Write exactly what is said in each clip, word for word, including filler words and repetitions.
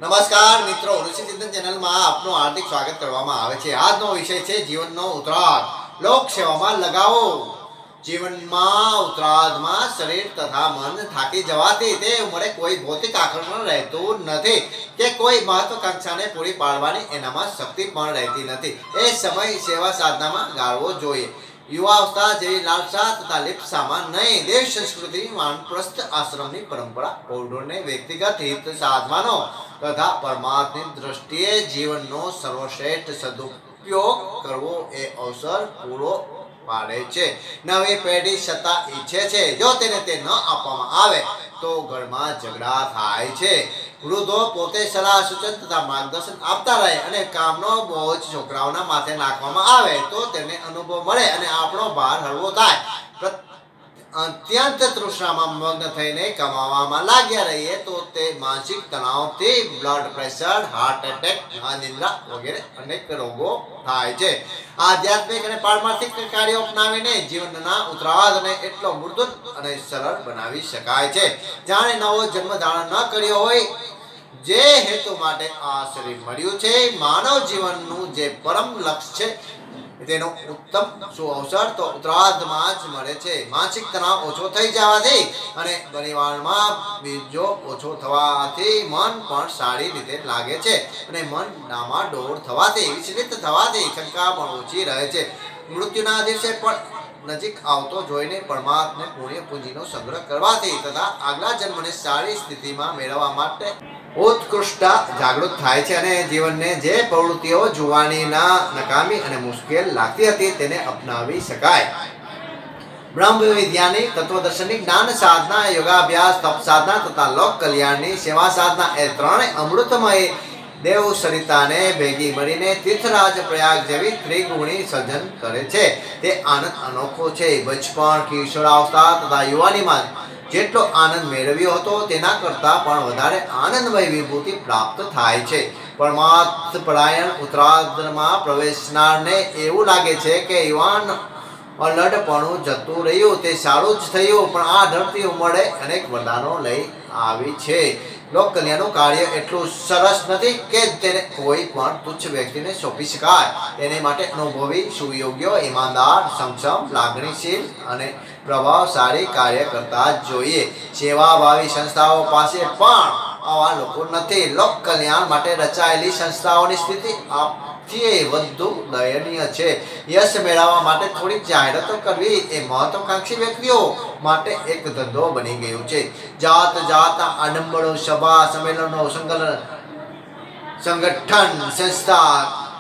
નમસ્કાર મિત્રો, ઋષિ ચિંતન ચેનલમાં આપનું હાર્દિક સ્વાગત કરવામાં આવે છે। આજનો વિષય છે જીવનનો ઉતરાગ, લોક સેવામાં લગાવો। જીવનમાં ઉતરાગમાં શરીર તથા મન થાકી જવાથી તે ઉંમરે કોઈ ભૌતિક આકર્ષણ રહેતું નથી કે કોઈ મહત્વાકાંક્ષાને પૂરી પાડવાની એનામાં શક્તિ પણ રહેતી નથી। એ સમય સેવા સાધનામાં ગાળવો જોઈએ। युवावस्था જેવી લાલસા તથા લિપ્સામાં નહીં, દેવ સંસ્કૃતિ વાનપ્રસ્થ આશ્રમની પરંપરા પૌઢોને વ્યક્તિગત હિત સાધવાનો તથા પરમાત્માની દ્રષ્ટિએ જીવનનો સર્વશ્રેષ્ઠ સદુપયોગ કરવો એ અવસર પૂરો પાડે છે। નવી પેઢી સત્તા ઈચ્છે છે, જો તેને તે ન આપવામાં આવે તો ઘરમાં ઝઘડા થાય છે। વૃદ્ધો પોતે સલાહ સૂચન તથા માર્ગદર્શન આપતા રહે અને કામનો બોજ છોકરાઓના માથે નાખવામાં આવે તો તેને અનુભવ મળે અને આપણો ભાર હળવો થાય। અત્યંત તૃષ્ણામાં મગ્ન થઈને કમાવામાં લાગ્યા રહીએ તો તે માનસિક તણાવથી બ્લડ પ્રેશર, હાર્ટ એટેક, અનિદ્રા વગેરે અનેક રોગો થાય છે। આધ્યાત્મિક અને પારમાર્થિક કાર્યો અપનાવીને જીવનના ઉત્તરાર્ધને એટલો મૃદુલ અને સરળ બનાવી શકાય છે જાણે નવો જન્મ ધારણ ન કર્યો હોય। જે હેતુ માટે આ શરીર મળ્યું છે, માનવ જીવનનું જે પરમ લક્ષ્ય છે તેનો ઉત્તમ સુઅવસર તો ઉત્તરાર્ધમાં જ મળે છે। માનસિક તણાવ ઓછો થઈ જવાથી અને પરિવારમાં બીજો ઓછો થવાથી મન પણ સારી રીતે લાગે છે અને મન ડામાડોળ થવાથી, વિચલિત થવાથી શંકા પણ ઓછી રહે છે। મૃત્યુના દિવસે પણ નજીક આવતો જોઈને પરમાત્માને પુણ્ય પૂંજીનો સંગ્રહ કરવાથી તથા આગલા જન્મને સારી સ્થિતિમાં મેળવવા માટે ઉત્કૃષ્ટ જાગૃત થાય છે અને જીવનને જે પ્રવૃત્તિઓ જોવાનીના નકામી અને મુશ્કેલ લાગતી હતી તેને અપનાવી શકાય। બ્રહ્મ વિદ્યાની, તત્વદર્શનની, જ્ઞાન સાધના, યોગાભ્યાસ, તપ સાધના તથા લોક કલ્યાણની સેવા સાધના એ ત્રણેય અમૃતમય દેવ સરિતાને ભેગી મળીને તીર્થરાજ પ્રયાગ જેવી ત્રિગુણી સર્જન કરે છે। તે આનંદ અનોખો છે। બચપણ, કિશોરાવસ્થા તથા યુવાનીમાં જેટલો આનંદ મેળવ્યો હતો તેના કરતાં પણ વધારે આનંદમય વિભૂતિ પ્રાપ્ત થાય છે। પરમાર્થ પરાયણ ઉત્તરાર્ધમાં પ્રવેશનારને એવું લાગે છે કે યુવાન અલડપણું જતું રહ્યું, તે સારું જ થયું, પણ આ ઢળતી ઉંમરે અનેક વરદાનો લઈ આવી છે। લોક કલ્યાણનું કાર્ય એટલું સરસ નથી કે તેને કોઈ પણ તુચ્છ વ્યક્તિને સોંપી શકાય। તેને માટે અનુભવી, સુયોગ્ય, ઈમાનદાર, સક્ષમ, લાગણીશીલ અને પ્રભાવશાળી કાર્ય કરતા જ જોઈએ। સેવાભાવી સંસ્થાઓ પાસે પણ આવા લોકો નથી। લોક કલ્યાણ માટે રચાયેલી સંસ્થાઓની સ્થિતિ આપથી વધુ દયનીય છે। યશ મેળવવા માટે થોડી જાહેરાતો કરવી એ મહત્વાકાંક્ષી વ્યક્તિઓ માટે એક ધંધો બની ગયો છે। જાત જાતના આડંબરો, સભા સંમેલનો, સંગઠન, સંસ્થા,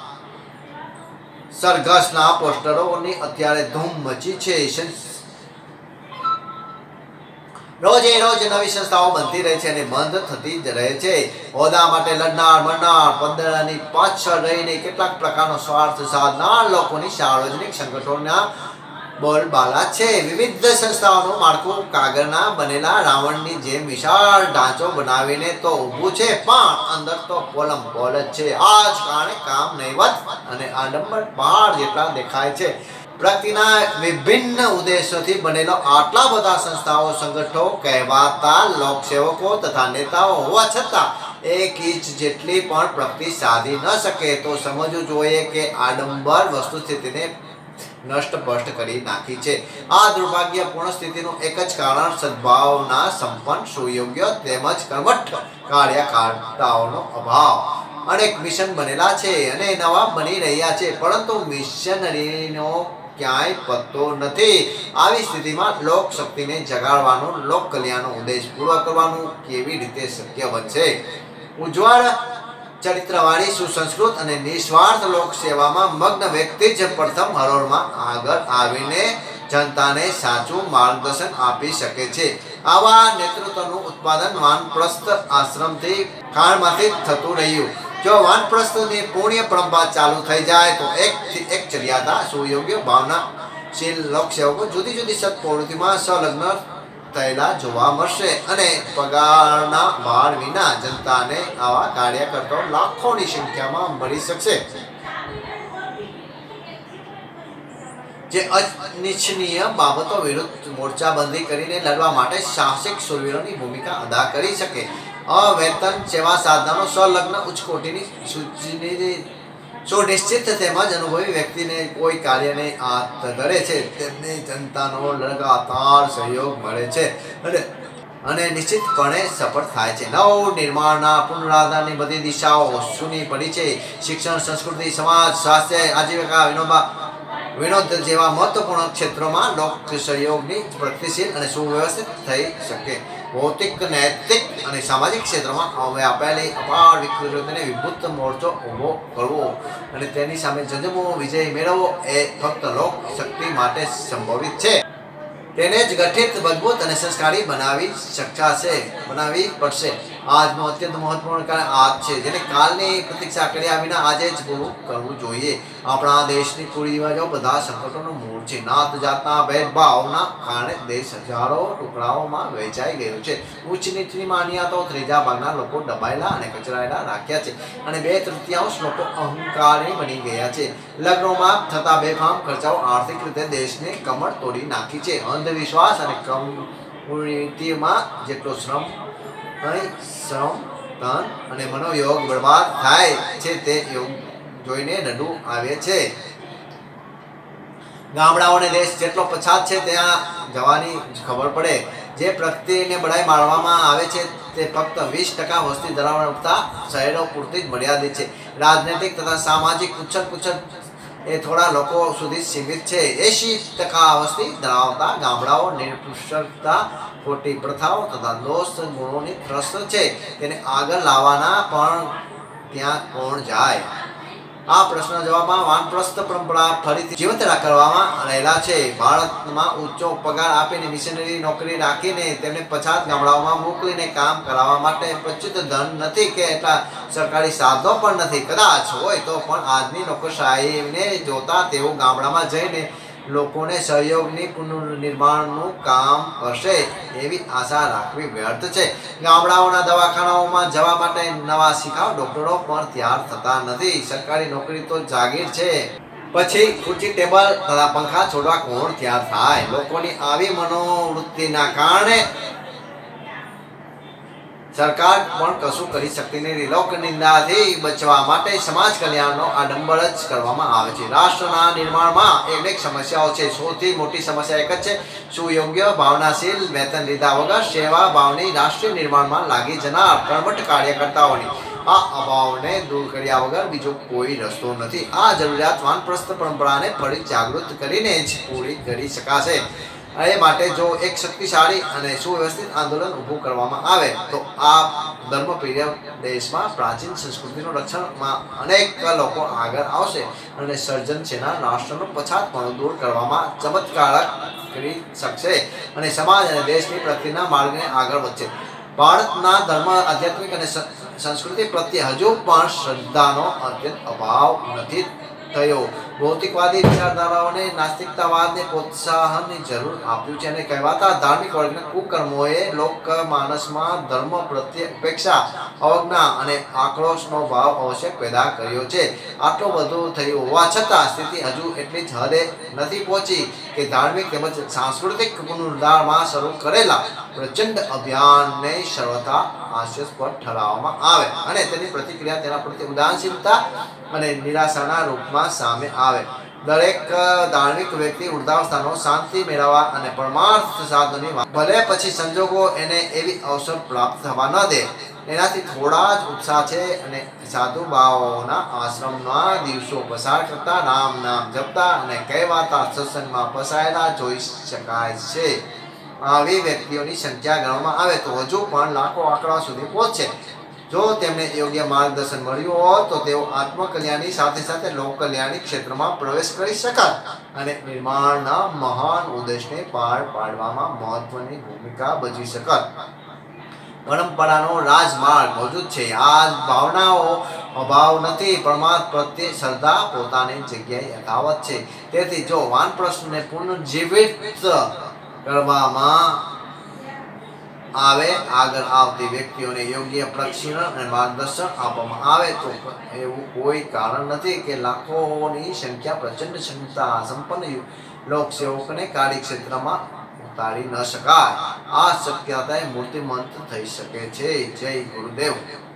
સરઘસના પોસ્ટરોની અત્યારે ધૂમ મચી છે। રોજે રોજ નવી સંસ્થાઓ બનતી રહે છે અને બંધ થતી જ રહે છે। હોદ્દા માટે લડનાર મરનાર, પદની પાછળ રહીને કેટલાક પ્રકારનો સ્વાર્થ સાધનાર લોકોની સાર્વજનિક સંગઠનોના બોલબાલા છે। વિવિધ સંસ્થાઓનું માળખું કાગળના બનેલા રાવણની જેમ વિશાળ ઢાંચો બનાવીને તો ઊભું છે, પણ અંદર તો પોલમ પોલ જ છે। આ જ કારણે કામ નહીવત અને આડંબર પહાડ જેટલા દેખાય છે। પ્રગતિના વિભિન્ન ઉદ્દેશોથી બનેલો આટલા બધા સંસ્થાઓ, સંગઠનો કહેવાતા લોકસેવકો તથા નેતાઓ હોવા છતાં એક ઇંચ જેટલી પણ પ્રગતિ સાધી ન શકે તો સમજવું જોઈએ કે આડંબર વસ્તુસ્થિતિને નષ્ટ ભ્રષ્ટ કરી નાખી છે। આ દુર્ભાગ્યપૂર્ણ સ્થિતિનું એક જ કારણ સદભાવના સંપન્ન, સુયોગ્ય તેમજ કર્મઠ કાર્યકર્તાઓનો અભાવ। અનેક મિશન બનેલા છે અને નવા બની રહ્યા છે, પરંતુ મિશનરીનો ક્યાંય પત્તો નથી। આવી સ્થિતિમાં લોક શક્તિને જગાડવાનું, લોક કલ્યાણનો ઉદ્દેશ પૂરો કરવાનું કેવી રીતે શક્ય બનશે? ઉજ્જવળ ચરિત્રવાળી, સુસંસ્કૃત અને નિસ્વાર્થ લોક સેવામાં મગ્ન વ્યક્તિ જ પ્રથમ હરોળમાં આગળ આવીને જનતાને સાચું માર્ગદર્શન આપી શકે છે। આવા નેતૃત્વનું ઉત્પાદન વાનપ્રસ્થ આશ્રમથી કાળમાંથી થતું રહ્યું। જો વાનપ્રસ્થની પુણ્ય પરંપરા ચાલુ થઈ જાય તો એકથી એક ચર્યાતા, સુયોગ્ય, ભાવનાશીલ લોકસેવકો જુદી જુદી સત્પ્રવૃત્તિમાં સંલગ્ન થયેલા જોવા મળશે અને પગારના ભાર વિના જનતાને આવા કાર્યકર્તાઓ લાખોની સંખ્યામાં મળી શકશે। જે અનિચ્છનીય બાબતો વિરુદ્ધ મોરચાબંધી કરીને લડવા માટે સાહસિક શૂરવીરોની ભૂમિકા અદા કરી શકે। અવેતન સેવા સાધનો સંલગ્ન ઉચ્ચ કોટીની સૂચિની સુનિશ્ચિત તેમજ અનુભવી વ્યક્તિને કોઈ કાર્યને હાથ ધરે છે તેમને જનતાનો લગાતાર સહયોગ મળે છે અને અને નિશ્ચિતપણે સફળ થાય છે. નવ નિર્માણના પુનરુદ્ધારની બધી દિશાઓ સૂની પડી છે. શિક્ષણ, સંસ્કૃતિ, સમાજ, સ્વાસ્થ્ય, આજીવિકા, વિનોબા વિનોદ જેવા મહત્વપૂર્ણ ક્ષેત્રોમાં લોક સહયોગની પ્રગતિશીલ અને સુવ્યવસ્થિત થઈ શકે. ભૌતિક, નૈતિક અને સામાજિક ક્ષેત્રમાં હવે આપેલી અપાર વિકૃતિને વિભૂત મોરચો ઊભો કરવો અને તેની સામે જંજમો વિજય મેળવવો એ ફક્ત લોક શક્તિ માટે સંભવિત છે. તેને જ ગઠિત, મજબૂત અને સંસ્કારી બનાવી શકાશે બનાવી પડશે. આજનો અત્યંત મહત્વપૂર્ણ કાર્ય આજ છે જેને કાલની પ્રતીક્ષા કર્યા વિના આજે જ પૂરું કરવું જોઈએ. આપણા દેશની કુરિવાજો બધા સંકટોનું મૂળ છે. નાત જાતના ભેદભાવના કારણે દેશ હજારો ટુકડાઓમાં વહેંચાઈ ગયો છે. ઉચ્ચ નીચની માન્યતાઓ ત્રીજા ભાગના લોકો દબાયેલા અને કચરાયેલા રાખ્યા છે અને બે તૃતીયાંશ લોકો અહંકારી બની ગયા છે. લગ્નોમાં થતા બેફામ ખર્ચાઓ આર્થિક રીતે દેશને કમર તોડી નાખી છે. અંધવિશ્વાસ અને કમ્યુનિટીમાં જેટલો શ્રમ શ્રમ ધન અને મનોયોગ બરબાદ થાય છે તે યોગ જોઈને નડું આવે છે. ગામડાઓને દેશ જેટલો પછાત છે ત્યાં જવાની ખબર પડે. જે પ્રગતિને બધાઈ માણવામાં આવે છે તે ફક્ત વીસ ટકા વસ્તી ધરાવતા શહેરો પૂરતી જ મર્યાદિત છે. રાજનૈતિક તથા સામાજિક ઉછળ પૂછળ એ થોડા લોકો સુધી સીમિત છે. એંશી ટકા વસ્તી ધરાવતા ગામડાઓ નિરપુષ્ટતા, ખોટી પ્રથાઓ તથા દોષ ગુણોની ત્રસ્ત છે. તેને આગળ લાવવાના પણ ત્યાં કોણ જાય? આ પ્રશ્ન જવાબમાં વાનપ્રસ્થ પરંપરા ફરીથી જીવંત કરવામાં રહેલા છે. ભારતમાં ઊંચો પગાર આપીને મિશનરી નોકરી રાખીને તેમને પછાત ગામડાઓમાં મોકલીને કામ કરાવવા માટે પ્રચુર ધન નથી કે એટલા સરકારી સાધનો પણ નથી. કદાચ હોય તો પણ આજની નોકરશાહીને જોતા તેઓ ગામડામાં જઈને લોકોને સહયોગની પુનર્નિર્માણનું કામ કરશે એવી આશા રાખવી વ્યર્થ છે. ગામડાઓના દવાખાનાઓમાં જવા માટે નવા શિખાઉ ડોક્ટરો પણ તૈયાર થતા નથી. સરકારી નોકરી તો જાગીર છે, પછી ખુરશી, ટેબલ તથા પંખા છોડવા કોણ તૈયાર થાય? લોકોની આવી મનોવૃત્તિના કારણે સરકાર પણ કશું કરી શકતી નથી. લોક નિંદાથી બચવા માટે સમાજ કલ્યાણનો આડંબર જ કરવામાં આવે છે. રાષ્ટ્રના નિર્માણમાં અનેક સમસ્યાઓ છે. સૌથી મોટી સમસ્યા એક જ છે, સુયોગ્ય, ભાવનાશીલ, વેતન લીધા વગર સેવા ભાવની રાષ્ટ્રીય નિર્માણમાં લાગી જનાર કર્મઠ કાર્યકર્તાઓની આ અભાવને દૂર કર્યા વગર બીજો કોઈ રસ્તો નથી. આ જરૂરિયાત વાનપ્રસ્થ પરંપરાને ફરી જાગૃત કરીને જ પૂરી કરી શકાશે. એ માટે જો એક શક્તિશાળી અને સુવ્યવસ્થિત આંદોલન ઊભું કરવામાં આવે તો આ ધર્મપ્રિય દેશમાં પ્રાચીન સંસ્કૃતિનું રક્ષણમાં અનેક લોકો આગળ આવશે અને સર્જનશીલ રાષ્ટ્રનું પછાતપણું દૂર કરવામાં ચમત્કારક કરી શકશે અને સમાજ અને દેશની પ્રગતિના માર્ગને આગળ વધશે. ભારતના ધર્મ, આધ્યાત્મિક અને સંસ્કૃતિ પ્રત્યે હજુ પણ શ્રદ્ધાનો અત્યંત અભાવ નથી થયો. ભૌતિકવાદી વિચારધારાઓને નાસ્તિકતાવાદને પ્રોત્સાહનની જરૂર આપ્યું છે અને કહેવાતા ધાર્મિક વર્ગના કુકર્મોએ લોકમાનસમાં ધર્મ પ્રત્યે ઉપેક્ષા, અવજ્ઞા અને આક્રોશનો ભાવ આવશ્યક પેદા કર્યો છે. આટલું બધું થયું હોવા છતાં સ્થિતિ હજુ એટલી જ હદે નથી પહોંચી કે ધાર્મિક તેમજ સાંસ્કૃતિક પુનરુદ્ધારમાં શરૂ કરેલા પ્રચંડ અભિયાનને સર્વથા હાસ્યાસ્પદ ઠરાવવામાં આવે અને તેની પ્રતિક્રિયા તેના પ્રત્યે ઉદાસીનતા અને નિરાશાના રૂપમાં સામે આવે. દરેક ધાર્મિક વ્યક્તિ વૃદ્ધાવસ્થાનો શાંતિ મેળવવા અને પરમાર્થ સાધનની ભલે પછી સંજોગો એને એવી અવસર પ્રાપ્ત થવા ન દે એનાથી થોડા જ ઉત્સાહ છે અને સાધુ બાવાઓના આશ્રમના દિવસો પસાર કરતા, રામ નામ જપતા અને કહેવાતા સત્સંગમાં ફસાયેલા જોઈ શકાય છે. આવી વ્યક્તિઓની સંખ્યા ગણવામાં આવે તો હજુ પણ લાખો આંકડા સુધી પહોંચશે. જો તેમને યોગ્ય માર્ગદર્શન મળ્યું હોત તો તેઓ આત્મકલ્યાણની સાથે સાથે લોકકલ્યાણની ક્ષેત્રમાં પ્રવેશ કરી શકત અને નિર્માણના મહાન ઉદ્દેશને પાર પાડવામાં મહત્વની ભૂમિકા ભજવી શકત. પરંપરાનો રાજમાર્ગ મોજૂદ છે. આ ભાવનાઓ અભાવ નથી. પરમાત્મા પ્રત્યે શ્રદ્ધા પોતાની જગ્યાએ યથાવત છે. તેથી જો વાનપ્રસ્થને પુનર્જીવિત કરવામાં આવે, આગળ આવતી વ્યક્તિઓને યોગ્ય પ્રશિક્ષણ અને માર્ગદર્શન આપવામાં આવે તો એવું કોઈ કારણ નથી કે લાખોની સંખ્યા પ્રચંડ ક્ષમતા સંપન્ન લોકસેવકોને કાર્યક્ષેત્રમાં ઉતારી ન શકાય. આ શક્યતા મૂર્તિમંત થઈ શકે છે. જય ગુરુદેવ.